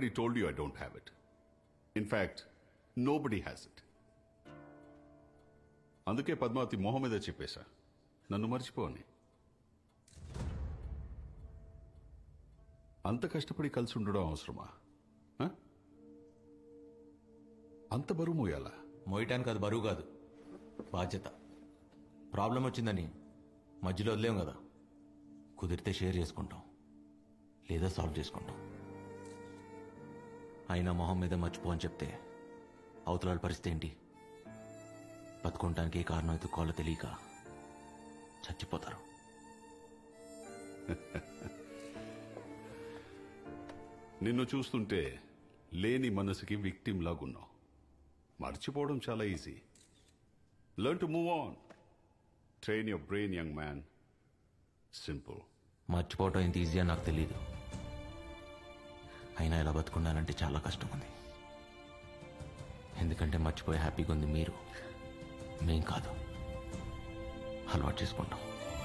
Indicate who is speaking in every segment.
Speaker 1: already told you I don't have it. In fact, nobody has it. అందుకే పద్మావతి మొహం మీద చెప్పేశా నన్ను మర్చిపోని. అంత కష్టపడి కలిసి ఉండడం అవసరమా? అంత బరువు మోయాలా?
Speaker 2: మోయటానికి అది బరువు కాదు, బాధ్యత. ప్రాబ్లం వచ్చిందని మధ్యలో వదిలేం కదా. కుదిరితే షేర్ చేసుకుంటాం, లేదా సాల్వ్ చేసుకుంటాం. అయినా మొహం మీద మర్చిపో అని చెప్తే అవతల పరిస్థితి ఏంటి? బతుకుంటానికి ఏ కారణం ఎత్తుకోవాలో తెలియక చచ్చిపోతారు.
Speaker 1: నిన్ను చూస్తుంటే లేని మనసుకి విక్టిమ్ లాగున్నావు. మర్చిపోవడం చాలా easy. Learn to move on. Train your brain young man. Simple.
Speaker 2: మర్చిపోవటం ఎంత ఈజీ అని నాకు తెలియదు. అయినా ఇలా బతుకున్నానంటే చాలా కష్టం ఉంది. ఎందుకంటే మర్చిపోయి హ్యాపీగా ఉంది మీరు, మేం కాదు. అలవాటు చేసుకుంటాం.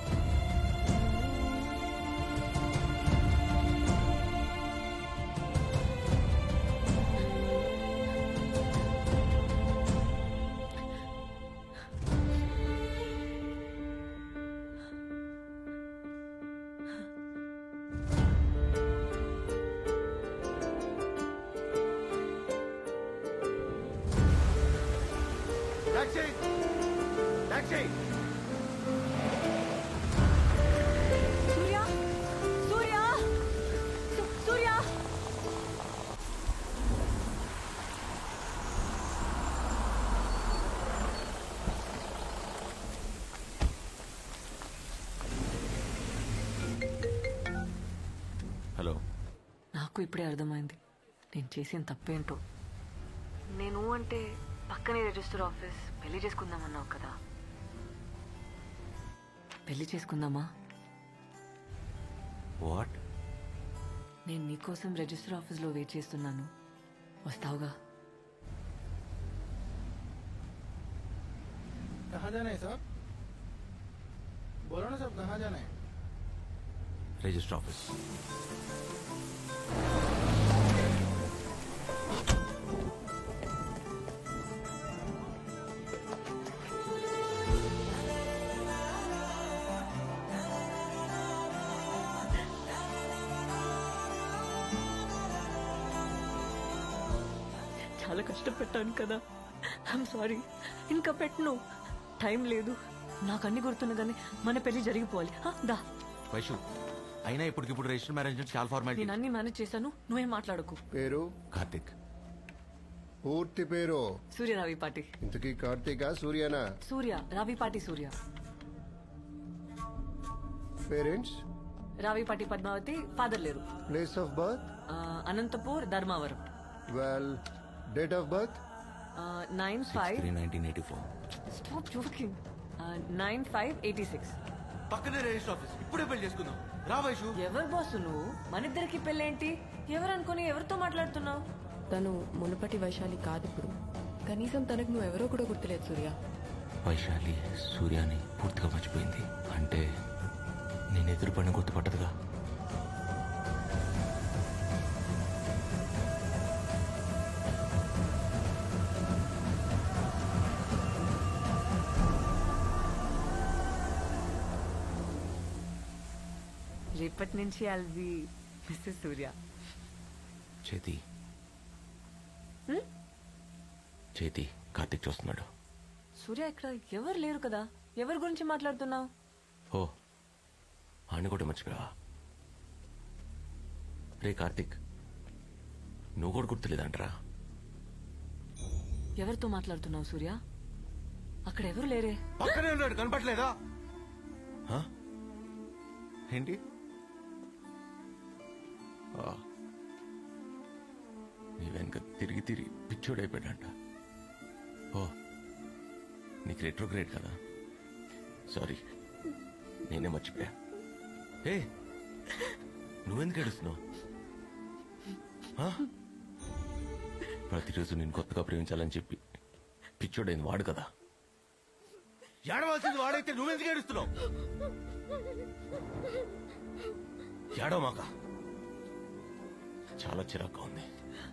Speaker 2: హలో.
Speaker 3: నాకు ఇప్పుడే అర్థమైంది నేను చేసిన తప్పేంటో. నేను అంటే పక్కనే రిజిస్టర్ ఆఫీస్, పెళ్లి చేసుకుందామన్నావు కదా. పెళ్లి చేసుకుందామా?
Speaker 2: వాట్?
Speaker 3: నేను నీకోసం రిజిస్టర్ ఆఫీస్లో వెయిట్ చేస్తున్నాను, వస్తావుగా?
Speaker 4: कहाँ जाना है साहब? बोलो ना साहब, कहाँ जाना है?
Speaker 2: Register office.
Speaker 3: చాలా కష్టపెట్టాను కదా, ఐఎమ్ సారీ. ఇంకా పెట్టను, టైం లేదు. నాకు అన్ని గుర్తున్నదని మన పెళ్లి జరిగిపోవాలి. దా
Speaker 2: వైషు, అయినా ఇప్పటికిప్పుడు రిజిస్టర్ మ్యారేజ్ చాలా ఫార్మాలిటీ.
Speaker 3: నేను అన్ని మేనేజ్ చేశాను, నువ్వేం మాట్లాడకు.
Speaker 5: పేరు?
Speaker 2: కార్తిక్.
Speaker 5: పూర్తి పేరు?
Speaker 3: సూర్య రావిపాటి.
Speaker 5: ఇంతకీ కార్తీకా సూర్యనా?
Speaker 3: సూర్య రావిపాటి. సూర్య.
Speaker 5: పేరెంట్స్?
Speaker 3: రావిపాటి పద్మావతి. ఫాదర్ లేరు.
Speaker 5: Place of birth?
Speaker 3: Anantapur, Dharmavaram.
Speaker 5: Well, date of birth?
Speaker 2: 9/5/1984.
Speaker 3: Stop joking. 9/5/86.
Speaker 2: పక్కనే రిజిస్టర్ ఆఫీస్. ఇప్పుడే పెళ్లి చేసుకుందాం. రా వైషు.
Speaker 3: ఎవరు బాసు నువ్వు? మన ఇద్దరికి పెళ్ళేంటి? ఎవరనుకుని ఎవరితో మాట్లాడుతున్నావు?
Speaker 6: తను మునుపటి వైశాలి కాదు ఇప్పుడు. కనీసం తనకు నువ్వెవరో కూడా గుర్తులేదు సూర్య.
Speaker 2: వైశాలి సూర్యాని పూర్తిగా మర్చిపోయింది అంటే నేను ఎదురుపడిన గుర్తుపట్టదుగా.
Speaker 3: రేపటి నుంచి I'll be మిస్సెస్ సూర్య.
Speaker 2: చేతి చేతి కార్తిక్ చూస్తున్నాడు.
Speaker 3: సూర్య ఇక్కడ ఎవరు లేరు కదా, ఎవరి గురించి మాట్లాడుతున్నావు?
Speaker 2: ఓ, ఆడిని కూడా మర్చిపోయావా? రే కార్తిక్, నువ్వు కూడా గుర్తులేదంటరా?
Speaker 3: ఎవరితో మాట్లాడుతున్నావు సూర్య? అక్కడ ఎవరు లేరే.
Speaker 2: పక్కనే ఉన్నాడు, కనపట్లేదా? ఏంటి? నీ వెనక తిరిగి తిరిగి పిచ్చోడైపోయాడంట. ఓ, నీకు రెట్రోగ్రేడ్ కదా, సారీ, నేనే మర్చిపోయా. ఏ, నువ్వెందుకు ఏడుస్తున్నావు? ప్రతిరోజు నేను కొత్తగా ప్రేమించాలని చెప్పి పిచ్చోడైంది వాడు కదా. ఏడవలసింది వాడైతే నువ్వెందుకు ఏడుస్తున్నావు? ఏడవ మాక. చాలా చిరాగ్గా ఉంది.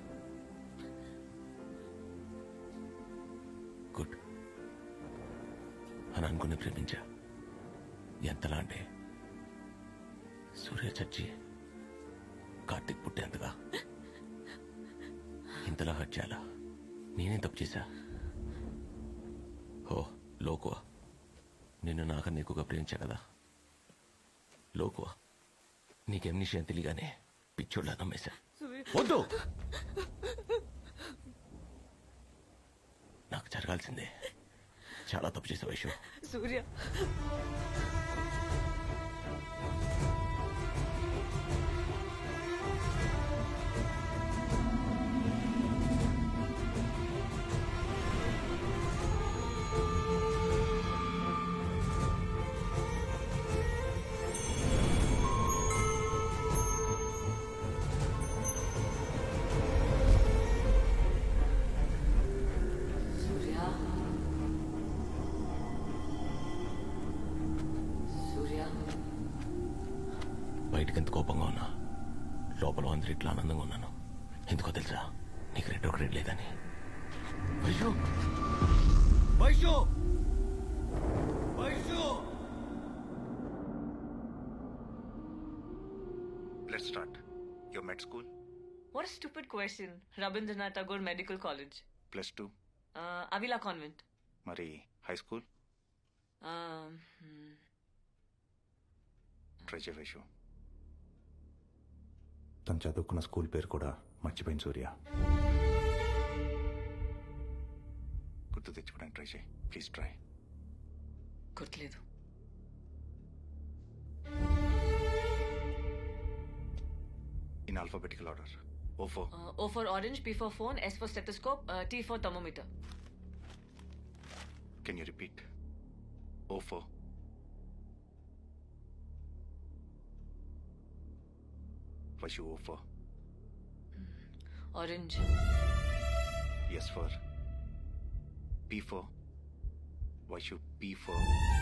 Speaker 2: గుడ్ అని అనుకుని ప్రేమించా. ఎంతలా అంటే సూర్య చచ్చి కార్తీక్ పుట్టేంతగా. ఇంతలా హర్ట్ చేయాలా? నేనే తప్పు చేశా. ఓ లోకువా, నిన్ను నాకన్నా ఎక్కువగా ప్రేమించా కదా. లోకువా, నీకేం విషయం తెలియగానే పిచ్చోళ్ళ నమ్మేశా. వద్దు, నాకు జరగాల్సిందే. చాలా తప్పు చేసే వైషు.
Speaker 3: సూర్య
Speaker 2: బయటకు ఎంత కోపంగా ఉన్నా లోపల అందరూ ఇట్లా ఆనందంగా ఉన్నాను. ఎందుకో తెలుసా? నీకు రెట్రోగ్రేడ్ లేదని. Vaishu, Vaishu, Vaishu.
Speaker 7: Let's start. Your med school?
Speaker 3: What a stupid question. Rabindranath Tagore Medical College.
Speaker 7: +2.
Speaker 3: Avila Convent.
Speaker 7: మరి high school? ట్రై చేయ వైషు. తను చదువుకున్న స్కూల్ పేరు కూడా మర్చిపోయింది సూర్య. గుర్తు తెచ్చుకోవడానికి ట్రై చేయి. Please try.
Speaker 3: గుర్తులేదు.
Speaker 7: In alphabetical order. O4.
Speaker 3: O for orange, P for phone, S for stethoscope, T for thermometer.
Speaker 7: Can you repeat? O4. Vaishu O4.
Speaker 3: Orange.
Speaker 7: S for P4. Vaishu P4.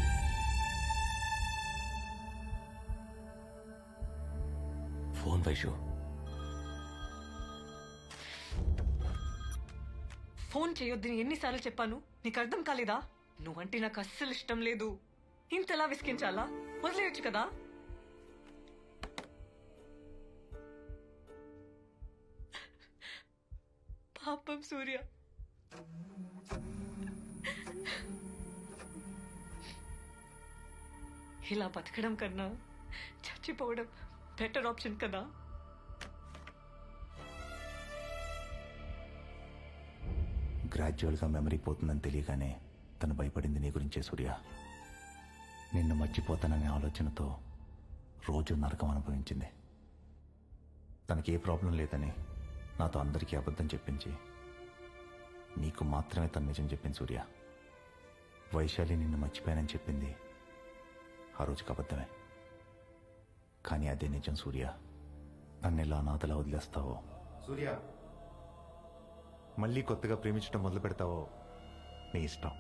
Speaker 2: Phone Vaishu.
Speaker 3: Phone చేయొద్దని ఎన్నిసార్లు చెప్పాను? నీకు అర్థం కాలేదా? నువ్వంటే నాకు అస్సలు ఇష్టం లేదు. ఇంతలా విసిగించాలా? వదిలేయొచ్చు కదా. పాపం సూర్య. ఇలా బతకడం కన్నా చచ్చిపోవడం బెటర్ ఆప్షన్ కదా.
Speaker 7: గ్రాడ్యువల్గా మెమరీ పోతుందని తెలియగానే తను భయపడింది నీ గురించే సూర్య. నిన్ను మర్చిపోతాననే ఆలోచనతో రోజు నరకం అనుభవించింది. తనకి ఏ ప్రాబ్లం లేదని నాతో అందరికీ అబద్ధం చెప్పించి నీకు మాత్రమే తను నిజం చెప్పింది సూర్య. వైశాలి నిన్ను మర్చిపోయానని చెప్పింది ఆ రోజుకి అబద్ధమే. కానీ అదే నిజం సూర్య. నన్ను ఎలా అనాథలా వదిలేస్తావో సూర్య, మళ్ళీ కొత్తగా ప్రేమించడం మొదలు పెడతావో నీ ఇష్టం.